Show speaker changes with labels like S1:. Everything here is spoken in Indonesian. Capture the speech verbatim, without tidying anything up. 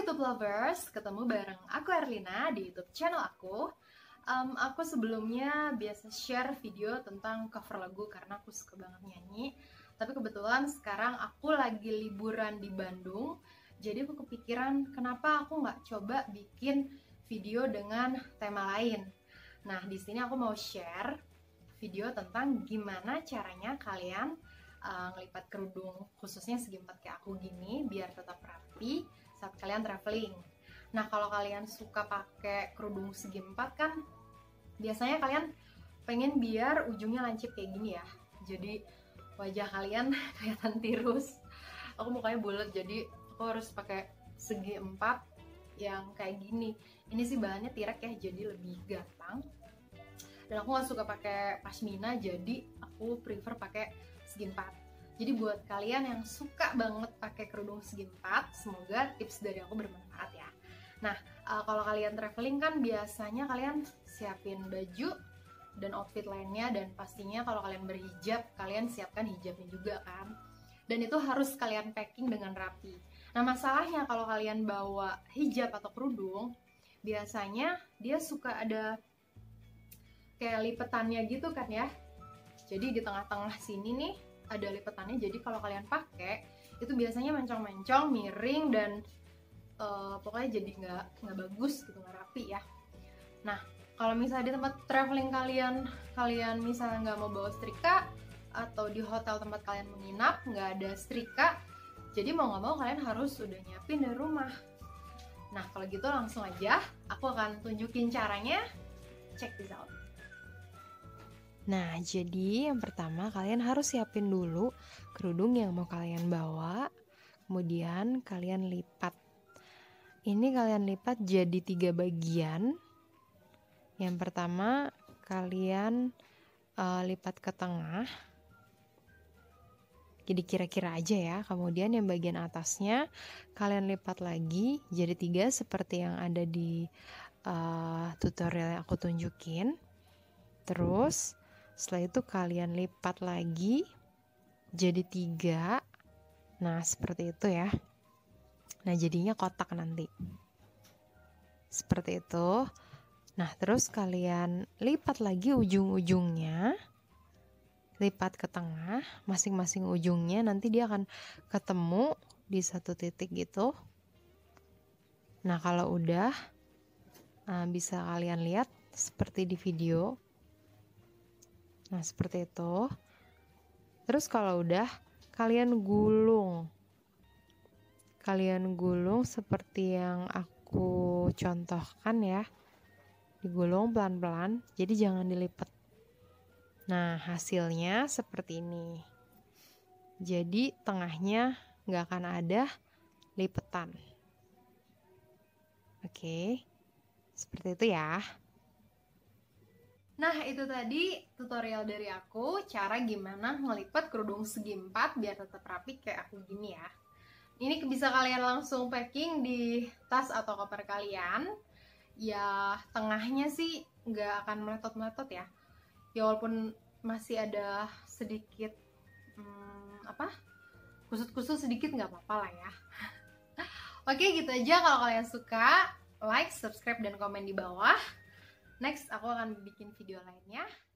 S1: YouTube lovers, ketemu bareng aku Erlina di YouTube channel aku. um, Aku sebelumnya biasa share video tentang cover lagu karena aku suka banget nyanyi. Tapi kebetulan sekarang aku lagi liburan di Bandung, jadi aku kepikiran kenapa aku nggak coba bikin video dengan tema lain. Nah, di sini aku mau share video tentang gimana caranya kalian uh, ngelipat kerudung khususnya segi empat kayak aku gini biar tetap rapi saat kalian traveling. Nah, kalau kalian suka pakai kerudung segi empat kan biasanya kalian pengen biar ujungnya lancip kayak gini ya. Jadi wajah kalian kelihatan tirus. Aku mukanya bulat, jadi aku harus pakai segi empat yang kayak gini. Ini sih bahannya tirek ya, jadi lebih gampang. Dan aku gak suka pakai pashmina, jadi aku prefer pakai segi empat. Jadi buat kalian yang suka banget pakai kerudung segi empat, semoga tips dari aku bermanfaat ya. Nah, uh, kalau kalian traveling kan biasanya kalian siapin baju dan outfit lainnya, dan pastinya kalau kalian berhijab, kalian siapkan hijabnya juga kan. Dan itu harus kalian packing dengan rapi. Nah, masalahnya kalau kalian bawa hijab atau kerudung, biasanya dia suka ada kayak lipetannya gitu kan ya. Jadi di tengah-tengah sini nih ada lipetannya, jadi kalau kalian pakai itu biasanya mencong-mencong, miring, dan uh, pokoknya jadi nggak nggak bagus gitu, nggak rapi ya. Nah, kalau misalnya di tempat traveling kalian kalian misalnya nggak mau bawa setrika, atau di hotel tempat kalian menginap nggak ada setrika, jadi mau nggak mau kalian harus udah nyiapin dari rumah. Nah, kalau gitu langsung aja aku akan tunjukin caranya. Check this out.
S2: Nah, jadi yang pertama kalian harus siapin dulu kerudung yang mau kalian bawa. Kemudian kalian lipat. Ini kalian lipat jadi tiga bagian. Yang pertama kalian uh, lipat ke tengah. Jadi kira-kira aja ya. Kemudian yang bagian atasnya kalian lipat lagi jadi tiga seperti yang ada di uh, tutorial yang aku tunjukin. Terus setelah itu kalian lipat lagi jadi tiga. Nah, seperti itu ya. Nah, jadinya kotak nanti. Seperti itu. Nah, terus kalian lipat lagi ujung-ujungnya. Lipat ke tengah, masing-masing ujungnya nanti dia akan ketemu di satu titik gitu. Nah, kalau udah nah, bisa kalian lihat seperti di video. Nah, seperti itu. Terus kalau udah, kalian gulung. Kalian gulung seperti yang aku contohkan ya. Digulung pelan-pelan, jadi jangan dilipat. Nah, hasilnya seperti ini. Jadi tengahnya nggak akan ada lipetan. Oke, seperti itu ya.
S1: Nah, itu tadi tutorial dari aku, cara gimana ngelipat kerudung segi empat biar tetap rapi kayak aku gini ya. Ini bisa kalian langsung packing di tas atau koper kalian. Ya, tengahnya sih nggak akan meletot-meletot ya. Ya walaupun masih ada sedikit, hmm, apa, kusut-kusut sedikit nggak apa-apa lah ya. Oke, gitu aja. Kalau kalian suka, like, subscribe, dan komen di bawah. Next, aku akan bikin video lainnya.